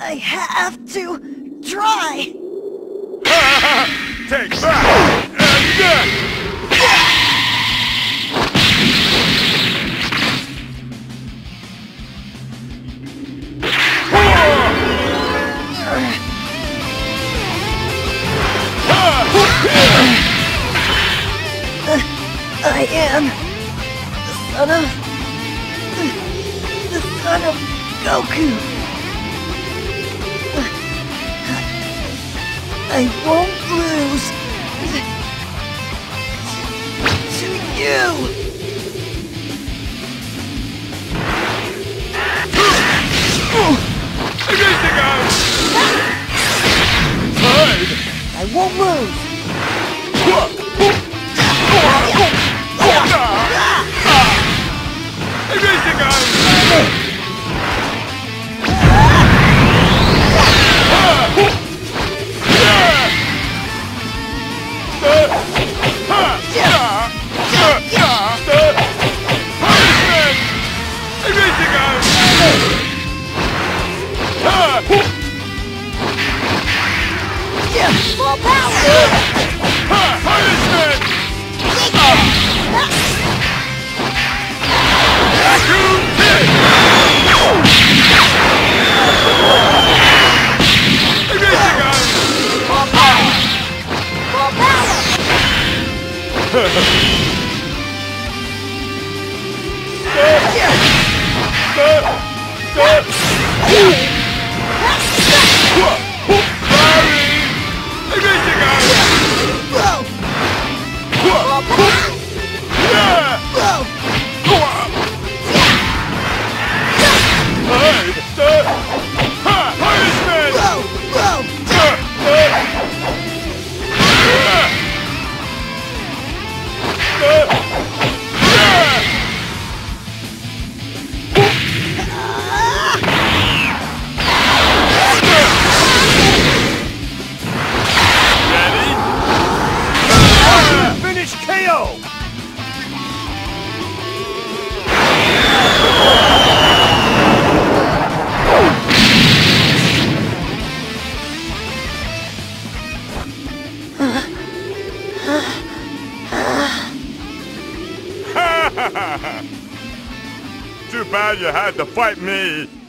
I have to try. Take that! And then! I am the son of Goku. I won't lose to you. I won't lose. Full power! Punishment! Full power! Full Finish KO! Too bad you had to fight me.